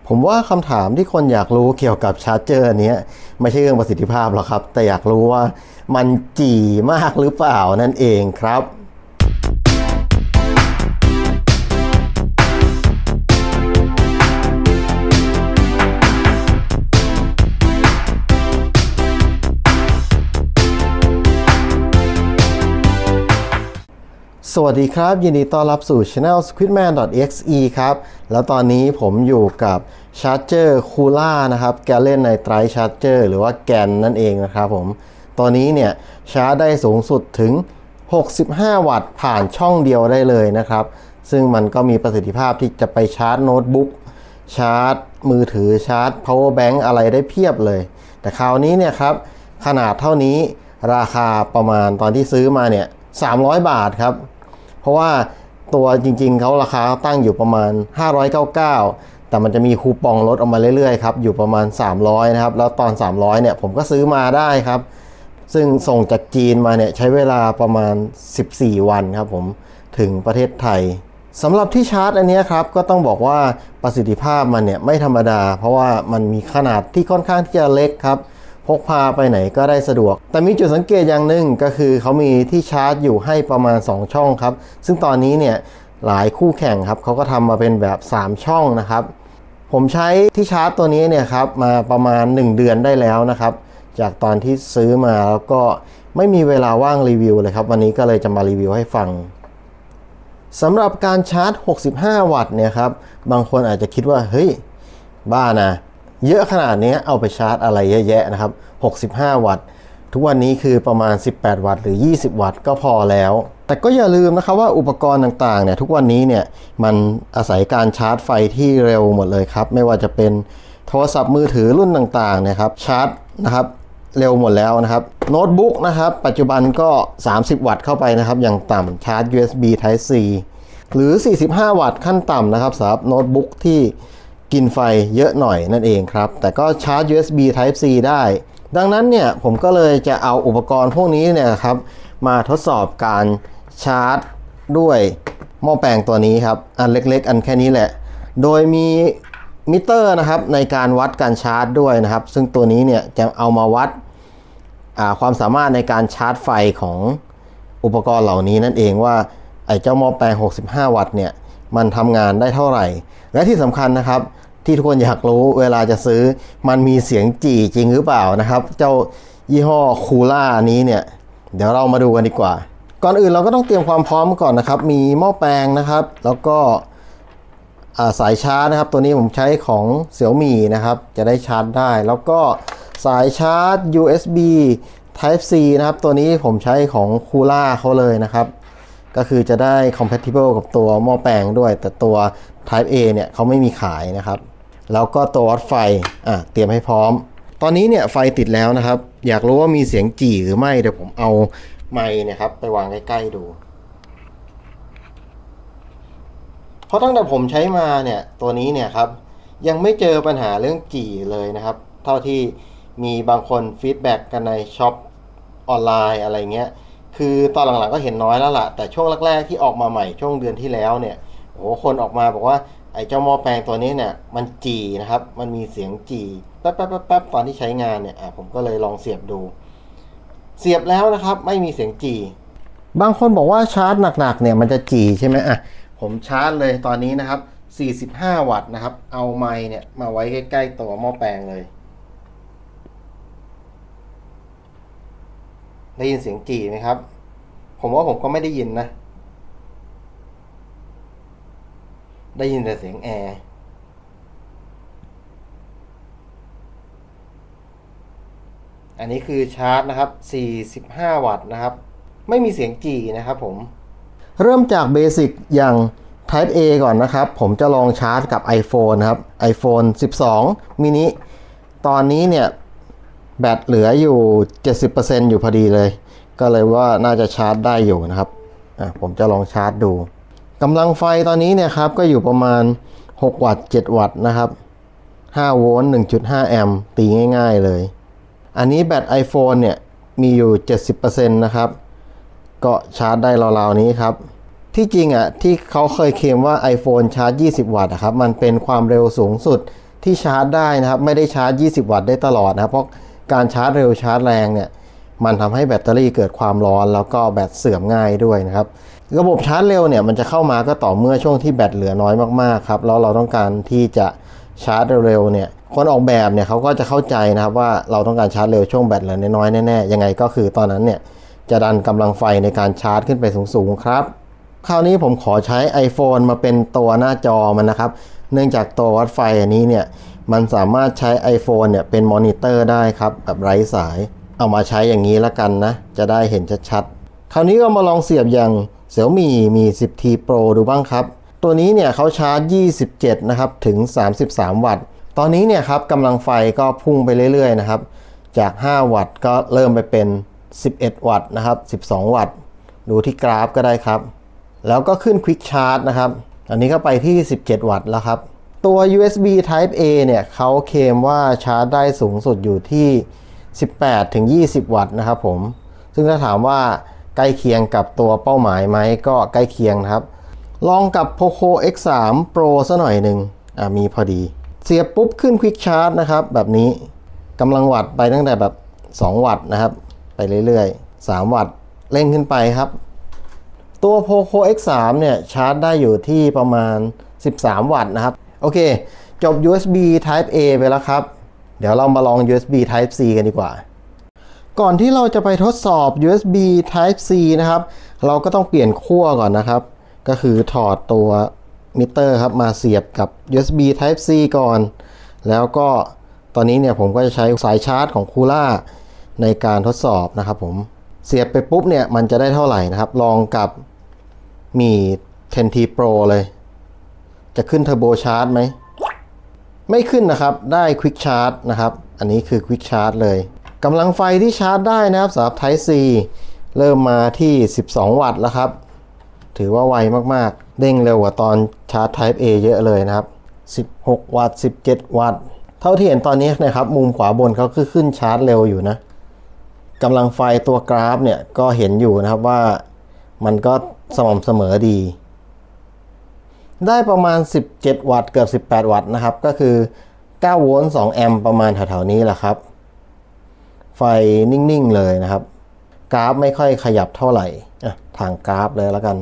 ผมว่าคำถามที่คนอยากรู้เกี่ยวกับชาร์จเจอร์นี้ไม่ใช่เรื่องประสิทธิภาพหรอกครับแต่อยากรู้ว่ามันจี่มากหรือเปล่านั่นเองครับสวัสดีครับยินดีต้อนรับสู่ Channel squidman.exe ครับแล้วตอนนี้ผมอยู่กับชาร์จเจอร์คูล่านะครับแกลเลนไนไตรท์ชาร์จเจอร์หรือว่าแกนนั่นเองนะครับผมตัวนี้เนี่ยชาร์จได้สูงสุดถึง65วัตต์ผ่านช่องเดียวได้เลยนะครับซึ่งมันก็มีประสิทธิภาพที่จะไปชาร์จโน้ตบุ๊กชาร์จมือถือชาร์จ power bank อะไรได้เพียบเลยแต่คราวนี้เนี่ยครับขนาดเท่านี้ราคาประมาณตอนที่ซื้อมาเนี่ย300 บาทครับเพราะว่าตัวจริงๆเขาราคาตั้งอยู่ประมาณ599แต่มันจะมีคูปองลดออกมาเรื่อยๆครับอยู่ประมาณ300นะครับแล้วตอน300เนี่ยผมก็ซื้อมาได้ครับซึ่งส่งจากจีนมาเนี่ยใช้เวลาประมาณ14วันครับผมถึงประเทศไทยสำหรับที่ชาร์จอันนี้ครับก็ต้องบอกว่าประสิทธิภาพมันเนี่ยไม่ธรรมดาเพราะว่ามันมีขนาดที่ค่อนข้างที่จะเล็กครับพกพาไปไหนก็ได้สะดวกแต่มีจุดสังเกตอย่างหนึ่งก็คือเขามีที่ชาร์จอยู่ให้ประมาณ2ช่องครับซึ่งตอนนี้เนี่ยหลายคู่แข่งครับเขาก็ทำมาเป็นแบบ3ช่องนะครับผมใช้ที่ชาร์จตัวนี้เนี่ยครับมาประมาณ1เดือนได้แล้วนะครับจากตอนที่ซื้อมาแล้วก็ไม่มีเวลาว่างรีวิวเลยครับวันนี้ก็เลยจะมารีวิวให้ฟังสำหรับการชาร์จ65วัตต์เนี่ยครับบางคนอาจจะคิดว่าเฮ้ยบ้านะเยอะขนาดนี้เอาไปชาร์จอะไรเยอะแยะนะครับ65วัตต์ทุกวันนี้คือประมาณ18วัตต์หรือ20วัตต์ก็พอแล้วแต่ก็อย่าลืมนะครับว่าอุปกรณ์ต่างๆเนี่ยทุกวันนี้เนี่ยมันอาศัยการชาร์จไฟที่เร็วหมดเลยครับไม่ว่าจะเป็นโทรศัพท์มือถือรุ่นต่างๆเนี่ยครับชาร์จนะครับเร็วหมดแล้วนะครับโน้ตบุ๊กนะครับปัจจุบันก็30วัตต์เข้าไปนะครับอย่างต่ำชาร์จ USB Type C หรือ45วัตต์ขั้นต่ำนะครับสำหรับโน้ตบุ๊กที่กินไฟเยอะหน่อยนั่นเองครับแต่ก็ชาร์จ USB Type C ได้ดังนั้นเนี่ยผมก็เลยจะเอาอุปกรณ์พวกนี้เนี่ยครับมาทดสอบการชาร์จด้วยหม้อแปลงตัวนี้ครับอันเล็กๆอันแค่นี้แหละโดยมีมิเตอร์นะครับในการวัดการชาร์จด้วยนะครับซึ่งตัวนี้เนี่ยจะเอามาวัดความสามารถในการชาร์จไฟของอุปกรณ์เหล่านี้นั่นเองว่าไอ้เจ้าหม้อแปลง65วัตต์เนี่ยมันทำงานได้เท่าไหร่และที่สำคัญนะครับที่ทุกคนอยากรู้เวลาจะซื้อมันมีเสียงจี่จริงหรือเปล่านะครับเจ้ายี่ห้อคูล่านี้เนี่ยเดี๋ยวเรามาดูกันดีกว่าก่อนอื่นเราก็ต้องเตรียมความพร้อมก่อนนะครับมีหม้อแปลงนะครับแล้วก็สายชาร์จนะครับตัวนี้ผมใช้ของ Xiaomi นะครับจะได้ชาร์จได้แล้วก็สายชาร์จ USB Type C นะครับตัวนี้ผมใช้ของคูล่าเขาเลยนะครับก็คือจะได้ compatible กับตัวหม้อแปลงด้วยแต่ตัว Type A เนี่ยเขาไม่มีขายนะครับแล้วก็ตัววัดไฟเตรียมให้พร้อมตอนนี้เนี่ยไฟติดแล้วนะครับอยากรู้ว่ามีเสียงจี่หรือไม่เดี๋ยวผมเอาไมค์เนี่ยครับไปวางใกล้ๆดูเพราะตั้งแต่ผมใช้มาเนี่ยตัวนี้เนี่ยครับยังไม่เจอปัญหาเรื่องจี่เลยนะครับเท่าที่มีบางคนฟีดแบ็กกันในช็อปออนไลน์อะไรเงี้ยคือตอนหลังๆก็เห็นน้อยแล้วล่ะแต่ช่วงแรกๆที่ออกมาใหม่ช่วงเดือนที่แล้วเนี่ยโอ้คนออกมาบอกว่าไอ้เจ้าหม้อแปลงตัวนี้เนี่ยมันจี่นะครับมันมีเสียงจี่แป๊บตอนที่ใช้งานเนี่ยผมก็เลยลองเสียบดูเสียบแล้วนะครับไม่มีเสียงจี่บางคนบอกว่าชาร์จหนักๆเนี่ยมันจะจี่ใช่ไหมผมชาร์จเลยตอนนี้นะครับ45วัตต์นะครับเอาไมค์เนี่ยมาไว้ใกล้ๆตัวหม้อแปลงเลยได้ยินเสียงจี่ไหมครับผมว่าผมก็ไม่ได้ยินนะได้ยินแต่เสียงแอร์อันนี้คือชาร์จนะครับ45วัตต์นะครับไม่มีเสียงจี่นะครับผมเริ่มจากเบสิกอย่าง Type A ก่อนนะครับผมจะลองชาร์จกับ iPhone นะครับ iPhone 12 mini ตอนนี้เนี่ยแบตเหลืออยู่ 70% อยู่พอดีเลยก็เลยว่าน่าจะชาร์จได้อยู่นะครับผมจะลองชาร์จดูกำลังไฟตอนนี้เนี่ยครับก็อยู่ประมาณ6วัตต์7วัตต์นะครับ5โวลต์ 1.5 แอมป์ตีง่ายๆเลยอันนี้แบต iPhone เนี่ยมีอยู่ 70% นะครับก็ชาร์จได้ราวๆนี้ครับที่จริงที่เขาเคยเคลมว่า iPhone ชาร์จ20วัตต์ครับมันเป็นความเร็วสูงสุดที่ชาร์จได้นะครับไม่ได้ชาร์จ20 วัตต์ได้ตลอดนะครับเพราะการชาร์จเร็วชาร์จแรงเนี่ยมันทำให้แบตเตอรี่เกิดความร้อนแล้วก็แบตเสื่อมง่ายด้วยนะครับระบบชาร์จเร็วเนี่ยมันจะเข้ามาก็ต่อเมื่อช่วงที่แบตเหลือน้อยมากๆครับแล้วเราต้องการที่จะชาร์จเร็วๆเนี่ยคนออกแบบเนี่ยเขาก็จะเข้าใจนะครับว่าเราต้องการชาร์จเร็วช่วงแบตเหลือน้อยแน่ๆยังไงก็คือตอนนั้นเนี่ยจะดันกำลังไฟในการชาร์จขึ้นไปสูงๆครับคราวนี้ผมขอใช้ iPhone มาเป็นตัวหน้าจอมันนะครับเนื่องจากตัววัดไฟอันนี้เนี่ยมันสามารถใช้ iPhone เนี่ยเป็นมอนิเตอร์ได้ครับแบบไร้สายเอามาใช้อย่างนี้แล้วกันนะจะได้เห็นชัดๆคราวนี้ก็มาลองเสียบอย่าง Xiaomi Mi 10T Pro ดูบ้างครับตัวนี้เนี่ยเขาชาร์จ27นะครับถึง33วัตต์ตอนนี้เนี่ยครับกำลังไฟก็พุ่งไปเรื่อยๆนะครับจาก5วัตต์ก็เริ่มไปเป็น11วัตต์นะครับ12วัตต์ดูที่กราฟก็ได้ครับแล้วก็ขึ้น Quick Charge นะครับอันนี้ก็ไปที่17วัตต์แล้วครับตัว USB Type A เนี่ยเขาเคลมว่าชาร์จได้สูงสุดอยู่ที่18ถึง20วัตต์นะครับผมซึ่งถ้าถามว่าใกล้เคียงกับตัวเป้าหมายไหมก็ใกล้เคียงนะครับลองกับ Poco X3 Pro ซะหน่อยหนึ่งมีพอดีเสียบปุ๊บขึ้น Quick Charge นะครับแบบนี้กำลังวัตต์ไปตั้งแต่แบบ2วัตต์นะครับไปเรื่อยๆ3วัตต์เร่งขึ้นไปครับตัว Poco X3 เนี่ยชาร์จได้อยู่ที่ประมาณ13วัตต์นะครับโอเคจบ USB Type A ไปแล้วครับเดี๋ยวเรามาลอง USB Type C กันดีกว่าก่อนที่เราจะไปทดสอบ USB Type C นะครับเราก็ต้องเปลี่ยนขั้วก่อนนะครับก็คือถอดตัวมิเตอร์ครับมาเสียบกับ USB Type C ก่อนแล้วก็ตอนนี้เนี่ยผมก็จะใช้สายชาร์จของ Kula ในการทดสอบนะครับผมเสียบไปปุ๊บเนี่ยมันจะได้เท่าไหร่นะครับลองกับมี 10T Pro เลยจะขึ้น Turbo Charge ไหมไม่ขึ้นนะครับได้ Quick Charge นะครับอันนี้คือ Quick Charge เลยกำลังไฟที่ชาร์จได้นะครับสำหรับ Type C เริ่มมาที่12วัตต์แล้วครับถือว่าไวมากๆเร่งเร็วกว่าตอนชาร์จ Type A เยอะเลยนะครับ16วัตต์17วัตต์เท่าที่เห็นตอนนี้นะครับมุมขวาบนเขาคือขึ้นชาร์จเร็วอยู่นะกำลังไฟตัวกราฟเนี่ยก็เห็นอยู่นะครับว่ามันก็สม่ำเสมอดีได้ประมาณ17วัตต์เกือบ18วัตต์นะครับก็คือ9โวลต์2แอมป์ประมาณแถวๆนี้แหละครับไฟนิ่งๆเลยนะครับกราฟไม่ค่อยขยับเท่าไหร่ทางกราฟเลยแล้วกัน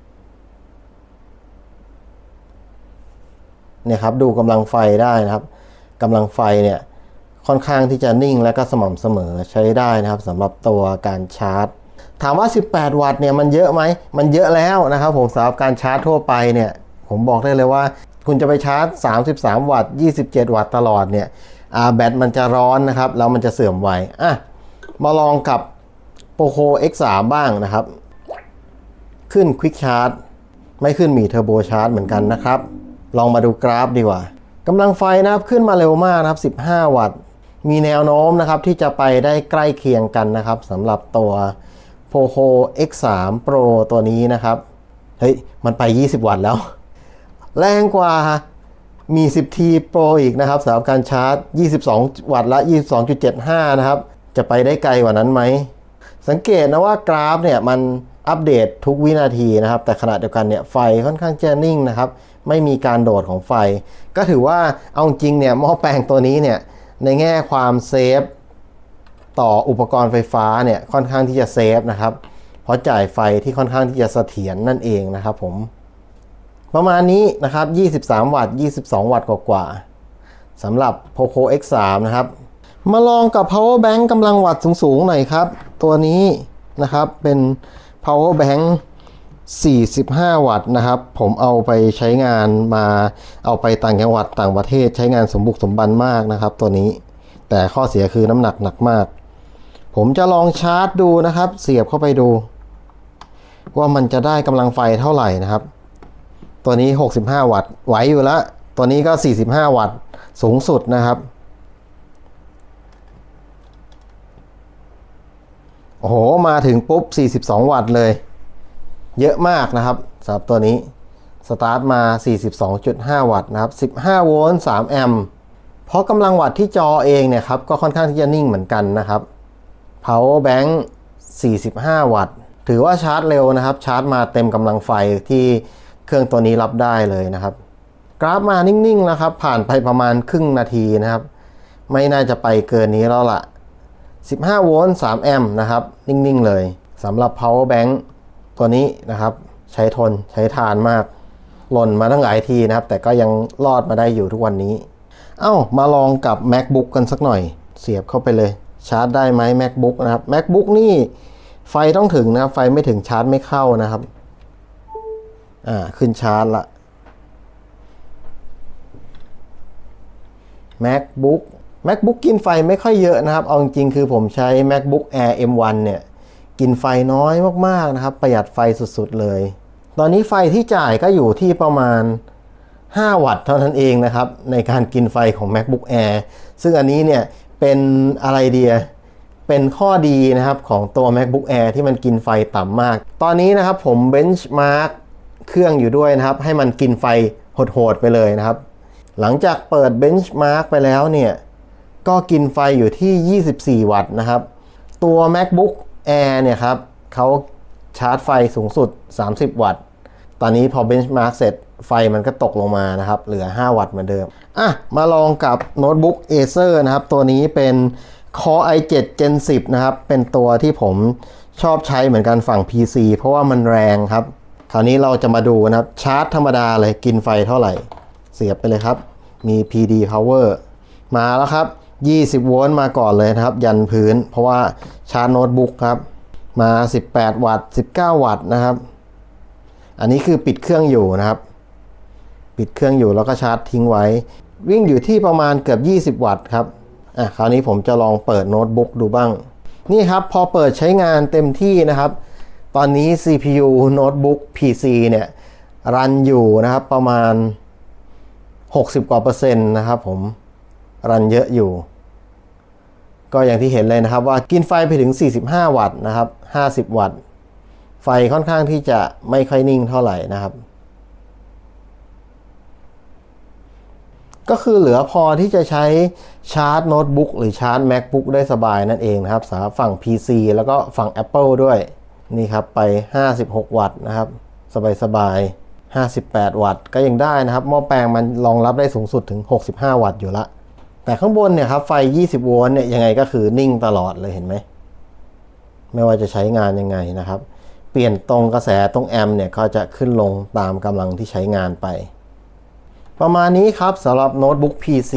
เนี่ยครับดูกำลังไฟได้นะครับกำลังไฟเนี่ยค่อนข้างที่จะนิ่งและก็สม่ำเสมอใช้ได้นะครับสำหรับตัวการชาร์จถามว่า18วัตต์เนี่ยมันเยอะไหมมันเยอะแล้วนะครับผมสำหรับการชาร์จทั่วไปเนี่ยผมบอกได้เลยว่าคุณจะไปชาร์จ33วัตต์27วัตต์ตลอดเนี่ยแบตมันจะร้อนนะครับแล้วมันจะเสื่อมไวมาลองกับ Poco X3 บ้างนะครับขึ้น Quick Charge ไม่ขึ้นมี Turbo Charge เหมือนกันนะครับลองมาดูกราฟดีกว่ากำลังไฟนะครับขึ้นมาเร็วมากนะครับ15วัตต์มีแนวโน้มนะครับที่จะไปได้ใกล้เคียงกันนะครับสำหรับตัว Poco X3 Pro ตัวนี้นะครับเฮ้ยมันไป20วัตต์แล้วแรงกว่ามี 10T Pro อีกนะครับสำหรับการชาร์จ22วัตต์ละ 22.75 นะครับจะไปได้ไกลกว่านั้นไหมสังเกตนะว่ากราฟเนี่ยมันอัปเดตทุกวินาทีนะครับแต่ขณะเดียวกันเนี่ยไฟค่อนข้างจะนิ่งนะครับไม่มีการโดดของไฟก็ถือว่าเอาจริงเนี่ยหม้อแปลงตัวนี้เนี่ยในแง่ความเซฟต่ออุปกรณ์ไฟฟ้าเนี่ยค่อนข้างที่จะเซฟนะครับเพราะจ่ายไฟที่ค่อนข้างที่จะเสถียรนั่นเองนะครับผมประมาณนี้นะครับ23วัตต์22วัตต์กว่าๆสำหรับ Poco X3 นะครับมาลองกับ power bank กำลังวัตต์สูงๆหน่อยครับตัวนี้นะครับเป็น power bank 45วัตต์นะครับผมเอาไปใช้งานมาเอาไปต่างจังหวัดต่างประเทศใช้งานสมบุกสมบันมากนะครับตัวนี้แต่ข้อเสียคือน้ำหนักหนักมากผมจะลองชาร์จดูนะครับเสียบเข้าไปดูว่ามันจะได้กำลังไฟเท่าไหร่นะครับตัวนี้65วัตต์ไหวอยู่แล้วตัวนี้ก็45วัตต์สูงสุดนะครับโอ้โหมาถึงปุ๊บ42วัตต์เลยเยอะมากนะครับสำหรับตัวนี้สตาร์ทมา 42.5 วัตต์นะครับ15โวลต์3แอมป์เพราะกำลังวัตต์ที่จอเองเนี่ยครับก็ค่อนข้างที่จะนิ่งเหมือนกันนะครับ power bank 45วัตต์ถือว่าชาร์จเร็วนะครับชาร์จมาเต็มกำลังไฟที่เครื่องตัวนี้รับได้เลยนะครับกราฟมานิ่งๆนะครับผ่านไปประมาณครึ่งนาทีนะครับไม่น่าจะไปเกินนี้แล้วล่ะ15โวลต์3แอมป์นะครับนิ่งๆเลยสำหรับ power bank ตัวนี้นะครับใช้ทนใช้ทานมากหล่นมาตั้งหลายทีนะครับแต่ก็ยังรอดมาได้อยู่ทุกวันนี้มาลองกับ MacBook กันสักหน่อยเสียบเข้าไปเลยชาร์จได้ไหม MacBook นะครับ MacBook นี่ไฟต้องถึงนะครับไฟไม่ถึงชาร์จไม่เข้านะครับขึ้นชาร์จละ MacBook กินไฟไม่ค่อยเยอะนะครับเอาจริงๆคือผมใช้ MacBook Air M1 เนี่ยกินไฟน้อยมากๆนะครับประหยัดไฟสุดๆเลยตอนนี้ไฟที่จ่ายก็อยู่ที่ประมาณ5 วัตต์เท่านั้นเองนะครับในการกินไฟของ MacBook Air ซึ่งอันนี้เนี่ยเป็นอะไรเดียเป็นข้อดีนะครับของตัว MacBook Air ที่มันกินไฟต่ำมากตอนนี้นะครับผมเบนช์มาร์กเครื่องอยู่ด้วยนะครับให้มันกินไฟโหดๆไปเลยนะครับหลังจากเปิดเบนช์มาร์กไปแล้วเนี่ยก็กินไฟอยู่ที่24 วัตต์นะครับตัว MacBook Air เนี่ยครับเขาชาร์จไฟสูงสุด30 วัตต์ตอนนี้พอเบนช์มาร์กเสร็จไฟมันก็ตกลงมานะครับเหลือ5 วัตต์เหมือนเดิมมาลองกับโน้ตบุ๊ก Acer นะครับตัวนี้เป็น Core i7 Gen 10นะครับเป็นตัวที่ผมชอบใช้เหมือนกันฝั่ง PC เพราะว่ามันแรงครับคราวนี้เราจะมาดูนะครับชาร์จธรรมดาเลยกินไฟเท่าไหร่เสียบไปเลยครับมี PD Power มาแล้วครับ20 โวลต์มาก่อนเลยนะครับยันพื้นเพราะว่าชาร์จโน้ตบุ๊กครับมา18 วัตต์19 วัตต์นะครับอันนี้คือปิดเครื่องอยู่นะครับปิดเครื่องอยู่แล้วก็ชาร์จทิ้งไว้วิ่งอยู่ที่ประมาณเกือบ20 วัตต์ครับคราวนี้ผมจะลองเปิดโน้ตบุ๊กดูบ้างนี่ครับพอเปิดใช้งานเต็มที่นะครับตอนนี้ CPU โน้ตบุ๊ก PC เนี่ยรันอยู่นะครับประมาณ60 กว่า%นะครับผมรันเยอะอยู่ก็อย่างที่เห็นเลยนะครับว่ากินไฟไปถึง45 วัตต์นะครับ50 วัตต์ไฟค่อนข้างที่จะไม่ค่อยนิ่งเท่าไหร่นะครับก็คือเหลือพอที่จะใช้ชาร์จโน้ตบุ๊กหรือชาร์จ MacBook ได้สบายนั่นเองนะครับสำหรับฝั่ง PC แล้วก็ฝั่ง Apple ด้วยนี่ครับไป56 วัตต์นะครับสบายๆ58 วัตต์ก็ยังได้นะครับหม้อแปลงมันรองรับได้สูงสุดถึง65 วัตต์อยู่ละแต่ข้างบนเนี่ยครับไฟ20 โวลต์เนี่ยยังไงก็คือนิ่งตลอดเลยเห็นไหมไม่ว่าจะใช้งานยังไงนะครับเปลี่ยนตรงกระแสตรงแอมป์เนี่ยก็จะขึ้นลงตามกำลังที่ใช้งานไปประมาณนี้ครับสำหรับโน้ตบุ๊ก PC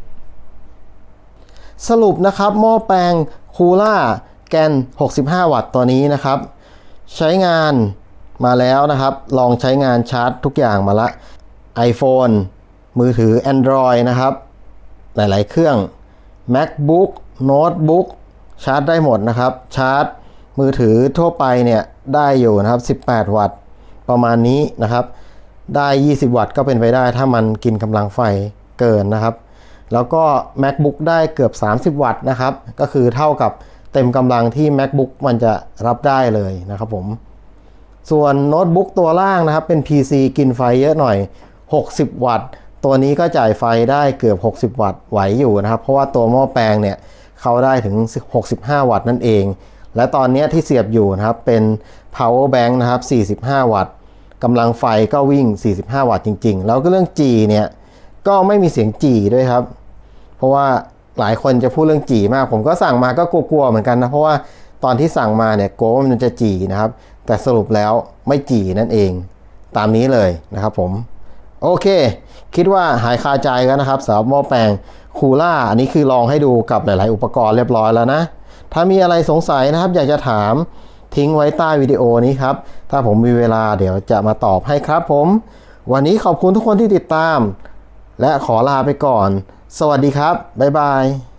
สรุปนะครับหม้อแปลง Cooler Gan 65 วัตต์ตัวนี้นะครับใช้งานมาแล้วนะครับลองใช้งานชาร์จทุกอย่างมาละ iPhone มือถือ Android นะครับหลายๆเครื่อง MacBook Notebook ชาร์จได้หมดนะครับชาร์จมือถือทั่วไปเนี่ยได้อยู่นะครับ18 วัตต์ประมาณนี้นะครับได้20 วัตต์ก็เป็นไปได้ถ้ามันกินกำลังไฟเกินนะครับแล้วก็ MacBook ได้เกือบ30 วัตต์นะครับก็คือเท่ากับเต็มกำลังที่ MacBook มันจะรับได้เลยนะครับผมส่วนโน้ตบุ๊กตัวล่างนะครับเป็น PC กินไฟเยอะหน่อย60 วัตต์ตัวนี้ก็จ่ายไฟได้เกือบ60 วัตต์ไหวอยู่นะครับเพราะว่าตัวหม้อแปลงเนี่ยเขาได้ถึง65 วัตต์นั่นเองและตอนนี้ที่เสียบอยู่นะครับเป็น power bank นะครับ45 วัตต์กำลังไฟก็วิ่ง45 วัตต์จริงๆแล้วก็เรื่อง G เนี่ยก็ไม่มีเสียง G ด้วยครับเพราะว่าหลายคนจะพูดเรื่อง G มากผมก็สั่งมาก็กลัวๆเหมือนกันนะเพราะว่าตอนที่สั่งมาเนี่ยกลัวว่ามันจะ G นะครับแต่สรุปแล้วไม่ G นั่นเองตามนี้เลยนะครับผมโอเคคิดว่าหายคาใจกันนะครับสำหรับหม้อแปลง Cooler อันนี้คือลองให้ดูกับหลายๆอุปกรณ์เรียบร้อยแล้วนะถ้ามีอะไรสงสัยนะครับอยากจะถามทิ้งไว้ใต้วิดีโอนี้ครับถ้าผมมีเวลาเดี๋ยวจะมาตอบให้ครับผมวันนี้ขอบคุณทุกคนที่ติดตามและขอลาไปก่อนสวัสดีครับบ๊ายบาย